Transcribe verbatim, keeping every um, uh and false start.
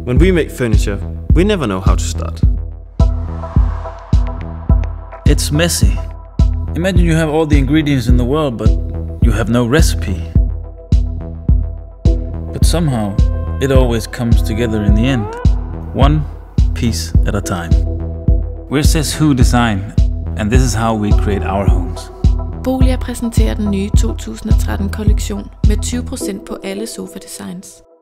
When we make furniture, we never know how to start. It's messy. Imagine you have all the ingredients in the world, but you have no recipe. But somehow, it always comes together in the end. One piece at a time. We're Says Who Design, and this is how we create our homes. Bolia præsenterer den nye to tusind og tretten kollektion med tyve procent på alle sofa designs.